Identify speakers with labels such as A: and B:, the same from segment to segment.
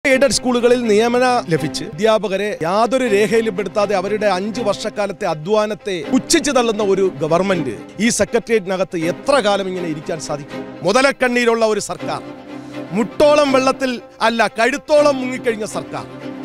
A: Aided സ്കൂളുകളിൽ നിയമനം ലഭിച്ച് അധ്യാപകരെ യാതൊരു രേഖയിലും പെടുത്താതെ അവരുടെ 5 വർഷക്കാലത്തെ അധ്വാനത്തെ പുച്ഛിച്ചു തള്ളുന്ന ഒരു ഗവൺമെന്റ് ഈ സെക്രട്ടേറിയറ്റിനകത്ത് എത്ര കാലം ഇങ്ങനെ ഇരിക്കാൻ സാധിക്കും? മുതലക്കണ്ണീരുള്ള ഒരു സർക്കാർ, മുട്ടോളം വെള്ളത്തിൽ അല്ല കഴുത്തോളം മുങ്ങിക്കഴിഞ്ഞ സർക്കാർ.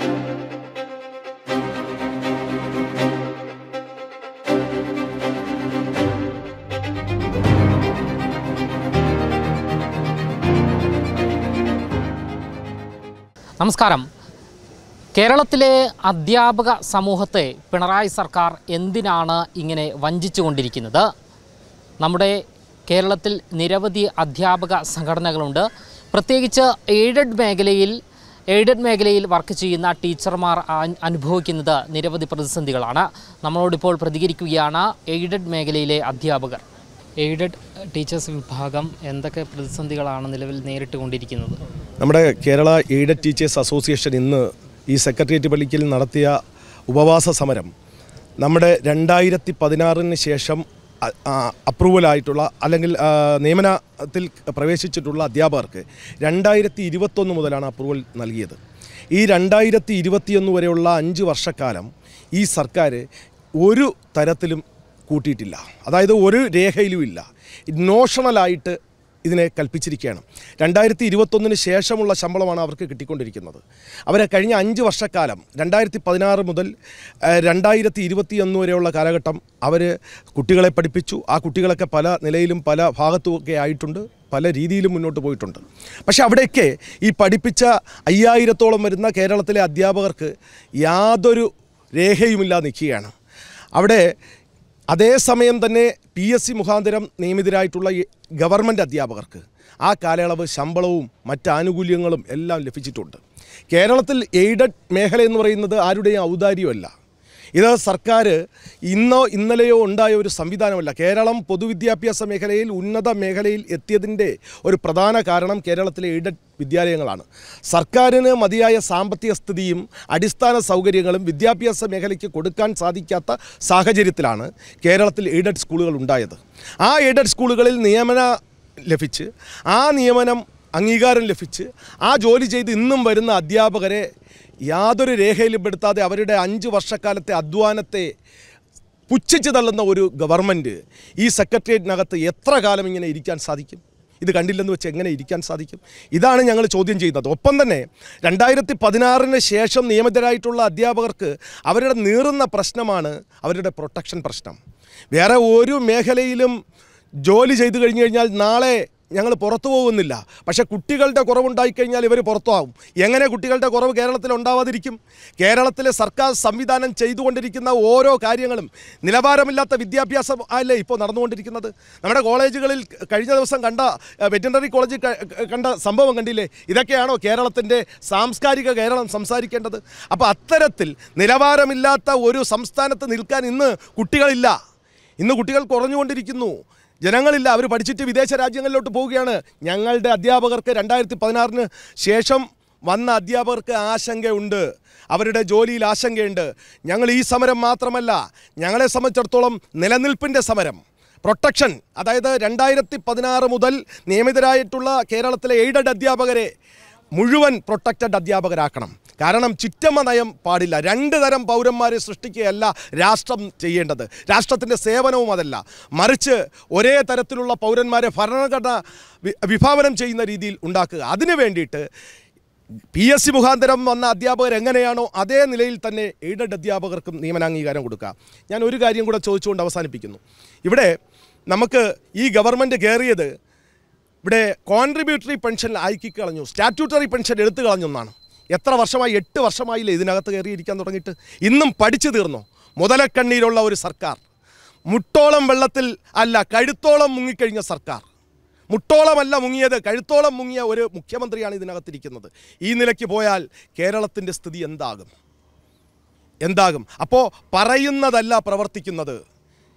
B: നമസ്കാരം. കേരളത്തിലെ അധ്യാപക സമൂഹത്തെ പിണറായി സർക്കാർ എന്തിനാണ് ഇങ്ങനെ വഞ്ചിച്ചുകൊണ്ടിരിക്കുന്നത്? നമ്മുടെ കേരളത്തിൽ നിരവധി അധ്യാപക സംഘടനകളുണ്ട്. പ്രത്യേകിച്ച് എയ്ഡഡ് മേഖലയിൽ വർക്ക് ചെയ്യുന്ന ടീച്ചർമാർ അനുഭവിക്കുന്നത് നിരവധി പ്രതിസന്ധികളാണ്. നമ്മളോടിപ്പോൾ പ്രതികരിക്കുകയാണ് എയ്ഡഡ് മേഖലയിലെ അധ്യാപകർ. എയ്ഡഡ് ടീച്ചേഴ്സ് വിഭാഗം എന്തൊക്കെ പ്രതിസന്ധികളാണ് നിലവിൽ നേരിട്ട് കൊണ്ടിരിക്കുന്നത്?
A: നമ്മുടെ കേരള എയ്ഡഡ് ടീച്ചേഴ്സ് അസോസിയേഷൻ ഇന്ന് ഈ സെക്രട്ടേറിയറ്റ് പള്ളിക്കൽ നടത്തിയ ഉപവാസ സമരം നമ്മുടെ 2016 ശേഷം അപ്രൂവലായിട്ടുള്ള അല്ലെങ്കിൽ നിയമനത്തിൽ പ്രവേശിച്ചിട്ടുള്ള അധ്യാപകർക്ക് 2021 മുതലാണ് അപ്രൂവൽ നൽകിയത്. ഈ 2021 വരെയുള്ള 5 വർഷക്കാലം ഈ സർക്കാർ ഒരു തരത്തിലും കൂട്ടിയിട്ടില്ല. അതായത് ഒരു രേഖയിലും ഇല്ല. നോഷണലായിട്ട് ഇതിനെ കൽപ്പിച്ചിരിക്കുകയാണ്. 2021 ശേഷമുള്ള ശമ്പളമാണ് അവർക്ക് കിട്ടിക്കൊണ്ടിരിക്കുന്നത്. അവരെ കഴിഞ്ഞ 5 വർഷക്കാലം 2016 മുതൽ 2021 വരെയുള്ള കാലഘട്ടം അവർ കുട്ടികളെ പഠിപ്പിച്ചു. ആ കുട്ടികളൊക്കെ പല നിലയിലും പല ഭാഗത്തുമൊക്കെ ആയിട്ടുണ്ട്, പല രീതിയിലും മുന്നോട്ട് പോയിട്ടുണ്ട്. പക്ഷെ അവിടെയൊക്കെ ഈ പഠിപ്പിച്ച 5000-ഓളം വരുന്ന കേരളത്തിലെ അധ്യാപകർക്ക് യാതൊരു രേഖയുമില്ലാതെ നിൽക്കുകയാണ്. അവിടെ അതേസമയം തന്നെ PSC മുഖാന്തരം നിയമിതരായിട്ടുള്ള ഗവൺമെൻറ് അധ്യാപകർക്ക് ആ കാലയളവ് ശമ്പളവും മറ്റ് ആനുകൂല്യങ്ങളും എല്ലാം ലഭിച്ചിട്ടുണ്ട്. കേരളത്തിൽ എയ്ഡഡ് മേഖല എന്ന് പറയുന്നത് ആരുടെയും ഔദാര്യമല്ല. ഇത് സർക്കാർ ഇന്നോ ഇന്നലെയോ ഉണ്ടായ ഒരു സംവിധാനമല്ല. കേരളം പൊതുവിദ്യാഭ്യാസ മേഖലയിൽ ഉന്നത മേഖലയിൽ എത്തിയതിൻ്റെ ഒരു പ്രധാന കാരണം കേരളത്തിലെ എയ്ഡഡ് വിദ്യാലയങ്ങളാണ്. സർക്കാരിന് മതിയായ സാമ്പത്തിക സ്ഥിതിയും അടിസ്ഥാന സൗകര്യങ്ങളും വിദ്യാഭ്യാസ മേഖലയ്ക്ക് കൊടുക്കാൻ സാധിക്കാത്ത സാഹചര്യത്തിലാണ് കേരളത്തിൽ എയ്ഡഡ് സ്കൂളുകൾ ഉണ്ടായത്. ആ എയ്ഡഡ് സ്കൂളുകളിൽ നിയമനം ലഭിച്ച് ആ നിയമനം അംഗീകാരം ലഭിച്ച് ആ ജോലി ചെയ്ത് ഇന്നും വരുന്ന അധ്യാപകരെ യാതൊരു രേഖയിലും പെടുത്താതെ അവരുടെ 5 വർഷക്കാലത്തെ അധ്വാനത്തെ പുച്ഛിച്ചു തള്ളുന്ന ഒരു ഗവൺമെൻറ് ഈ സെക്രട്ടേറിയറ്റിനകത്ത് എത്ര കാലം ഇങ്ങനെ ഇരിക്കാൻ സാധിക്കും? ഇത് കണ്ടില്ലെന്ന് വെച്ച് എങ്ങനെ ഇരിക്കാൻ സാധിക്കും? ഇതാണ് ഞങ്ങൾ ചോദ്യം ചെയ്യുന്നത്. ഒപ്പം തന്നെ 2016 ശേഷം നിയമിതരായിട്ടുള്ള അധ്യാപകർക്ക് അവരുടെ നീറുന്ന പ്രശ്നമാണ് അവരുടെ പ്രൊട്ടക്ഷൻ പ്രശ്നം. വേറെ ഒരു മേഖലയിലും ജോലി ചെയ്തു കഴിഞ്ഞു കഴിഞ്ഞാൽ നാളെ ഞങ്ങൾ പുറത്തു പോകുന്നില്ല. പക്ഷേ കുട്ടികളുടെ കുറവുണ്ടായിക്കഴിഞ്ഞാൽ ഇവർ പുറത്തുപോകും. എങ്ങനെ കുട്ടികളുടെ കുറവ് കേരളത്തിൽ ഉണ്ടാവാതിരിക്കും? കേരളത്തിലെ സർക്കാർ സംവിധാനം ചെയ്തുകൊണ്ടിരിക്കുന്ന ഓരോ കാര്യങ്ങളും നിലവാരമില്ലാത്ത വിദ്യാഭ്യാസം അല്ലേ ഇപ്പോൾ നടന്നുകൊണ്ടിരിക്കുന്നത്? നമ്മുടെ കോളേജുകളിൽ കഴിഞ്ഞ ദിവസം കണ്ട വെറ്റിനറി കോളേജിൽ കണ്ട സംഭവം കണ്ടില്ലേ? ഇതൊക്കെയാണോ കേരളത്തിൻ്റെ സാംസ്കാരിക കേരളം സംസാരിക്കേണ്ടത്? അപ്പോൾ അത്തരത്തിൽ നിലവാരമില്ലാത്ത ഒരു സംസ്ഥാനത്ത് നിൽക്കാൻ ഇന്ന് കുട്ടികളില്ല. ഇന്ന് കുട്ടികൾ കുറഞ്ഞുകൊണ്ടിരിക്കുന്നു. ജനങ്ങളില്ല. അവർ പഠിച്ചിട്ട് വിദേശ രാജ്യങ്ങളിലോട്ട് പോവുകയാണ്. ഞങ്ങളുടെ അധ്യാപകർക്ക് 2016 ശേഷം വന്ന അധ്യാപകർക്ക് ആശങ്കയുണ്ട്. അവരുടെ ജോലിയിൽ ആശങ്കയുണ്ട്. ഞങ്ങൾ ഈ സമരം മാത്രമല്ല, ഞങ്ങളെ സംബന്ധിച്ചിടത്തോളം നിലനിൽപ്പിൻ്റെ സമരം, പ്രൊട്ടക്ഷൻ, അതായത് 2016 മുതൽ നിയമിതരായിട്ടുള്ള കേരളത്തിലെ എയ്ഡഡ് അധ്യാപകരെ മുഴുവൻ പ്രൊട്ടക്റ്റഡ് അധ്യാപകരാക്കണം. കാരണം ചിറ്റമ്മ നയം പാടില്ല. 2 തരം പൗരന്മാരെ സൃഷ്ടിക്കുകയല്ല രാഷ്ട്രം ചെയ്യേണ്ടത്. രാഷ്ട്രത്തിൻ്റെ സേവനവും അതല്ല, മറിച്ച് ഒരേ തരത്തിലുള്ള പൗരന്മാരെ ഭരണഘടന വിഭാവനം ചെയ്യുന്ന രീതിയിൽ ഉണ്ടാക്കുക. അതിനു വേണ്ടിയിട്ട് PSC മുഖാന്തരം വന്ന അധ്യാപകർ എങ്ങനെയാണോ അതേ നിലയിൽ തന്നെ എയ്ഡഡ് അധ്യാപകർക്കും നിയമനാംഗീകാരം കൊടുക്കുക. ഞാൻ ഒരു കാര്യം കൂടെ ചോദിച്ചുകൊണ്ട് അവസാനിപ്പിക്കുന്നു. ഇവിടെ നമുക്ക് ഈ ഗവൺമെൻറ് കയറിയത് ഇവിടെ കോൺട്രിബ്യൂട്ടറി പെൻഷൻ ആക്കി കളഞ്ഞു, സ്റ്റാറ്റ്യൂട്ടറി പെൻഷൻ എടുത്തു കളഞ്ഞെന്നാണ്. എത്ര വർഷമായി? 8 വർഷമായില്ലേ ഇതിനകത്ത് കയറിയിരിക്കാൻ തുടങ്ങിയിട്ട്? ഇന്നും പഠിച്ചു തീർന്നോ? മുതലക്കണ്ണീരുള്ള ഒരു സർക്കാർ, മുട്ടോളം വെള്ളത്തിൽ അല്ല കഴുത്തോളം മുങ്ങിക്കഴിഞ്ഞ സർക്കാർ. മുട്ടോളമല്ല മുങ്ങിയത്, കഴുത്തോളം മുങ്ങിയ ഒരു മുഖ്യമന്ത്രിയാണ് ഇതിനകത്തിരിക്കുന്നത്. ഈ നിലയ്ക്ക് പോയാൽ കേരളത്തിൻ്റെ സ്ഥിതി എന്താകും? അപ്പോൾ പറയുന്നതല്ല പ്രവർത്തിക്കുന്നത്.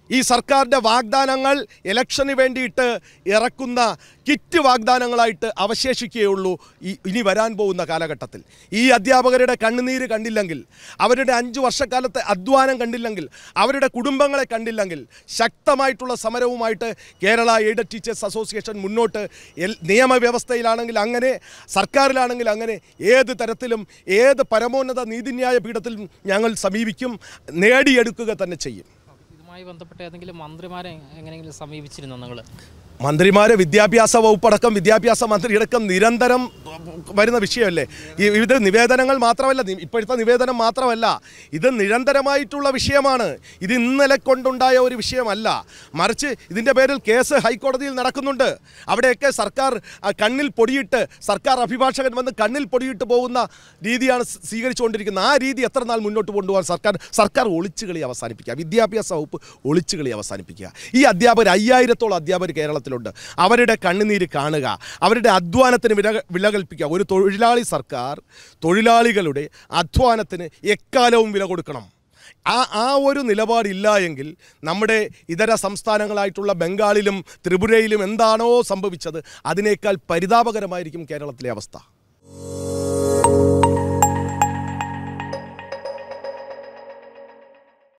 A: ഈ സർക്കാരിൻ്റെ വാഗ്ദാനങ്ങൾ ഇലക്ഷന് വേണ്ടിയിട്ട് ഇറക്കുന്ന കിറ്റ് വാഗ്ദാനങ്ങളായിട്ട് അവശേഷിക്കുകയുള്ളൂ ഇനി വരാൻ പോകുന്ന കാലഘട്ടത്തിൽ. ഈ അധ്യാപകരുടെ കണ്ണുനീര് കണ്ടില്ലെങ്കിൽ, അവരുടെ 5 വർഷക്കാലത്തെ അധ്വാനം കണ്ടില്ലെങ്കിൽ, അവരുടെ കുടുംബങ്ങളെ കണ്ടില്ലെങ്കിൽ, ശക്തമായിട്ടുള്ള സമരവുമായിട്ട് കേരള എയ്ഡഡ് ടീച്ചേഴ്സ് അസോസിയേഷൻ മുന്നോട്ട് നിയമവ്യവസ്ഥയിലാണെങ്കിൽ അങ്ങനെ, സർക്കാരിലാണെങ്കിൽ അങ്ങനെ, ഏത് തരത്തിലും ഏത് പരമോന്നത നീതിന്യായ പീഠത്തിലും ഞങ്ങൾ സമീപിക്കും, നേടിയെടുക്കുക തന്നെ ചെയ്യും.
B: ഇതുമായി ബന്ധപ്പെട്ട് ഏതെങ്കിലും മന്ത്രിമാരെ എങ്ങനെയെങ്കിലും സമീപിച്ചിരുന്നോ നിങ്ങൾ?
A: മന്ത്രിമാരെ, വിദ്യാഭ്യാസ വകുപ്പടക്കം വിദ്യാഭ്യാസ മന്ത്രിയടക്കം നിരന്തരം വരുന്ന വിഷയമല്ലേ ഇത്. നിവേദനങ്ങൾ മാത്രമല്ല, ഇപ്പോഴത്തെ നിവേദനം മാത്രമല്ല, ഇത് നിരന്തരമായിട്ടുള്ള വിഷയമാണ്. ഇത് ഇന്നലെ കൊണ്ടുണ്ടായ ഒരു വിഷയമല്ല, മറിച്ച് ഇതിൻ്റെ പേരിൽ കേസ് ഹൈക്കോടതിയിൽ നടക്കുന്നുണ്ട്. അവിടെയൊക്കെ സർക്കാർ കണ്ണിൽ പൊടിയിട്ട്, സർക്കാർ അഭിഭാഷകൻ വന്ന് കണ്ണിൽ പൊടിയിട്ട് പോകുന്ന രീതിയാണ് സ്വീകരിച്ചുകൊണ്ടിരിക്കുന്നത്. ആ രീതി എത്ര നാൾ മുന്നോട്ട് കൊണ്ടുപോകാൻ സർക്കാർ ഒളിച്ചുകളി അവസാനിപ്പിക്കുക, വിദ്യാഭ്യാസ വകുപ്പ് ഒളിച്ചുകളി അവസാനിപ്പിക്കുക. ഈ അധ്യാപകർ 5000-ഓളം അധ്യാപകർ കേരളത്തിൽ ണ്ട്. അവരുടെ കണ്ണുനീര് കാണുക, അവരുടെ അധ്വാനത്തിന് വില കൽപ്പിക്കുക. ഒരു തൊഴിലാളി സർക്കാർ തൊഴിലാളികളുടെ അധ്വാനത്തിന് എക്കാലവും വില കൊടുക്കണം. ആ ഒരു നിലപാടില്ല എങ്കിൽ നമ്മുടെ ഇതര സംസ്ഥാനങ്ങളായിട്ടുള്ള ബംഗാളിലും ത്രിപുരയിലും എന്താണോ സംഭവിച്ചത് അതിനേക്കാൾ പരിതാപകരമായിരിക്കും കേരളത്തിലെ അവസ്ഥ.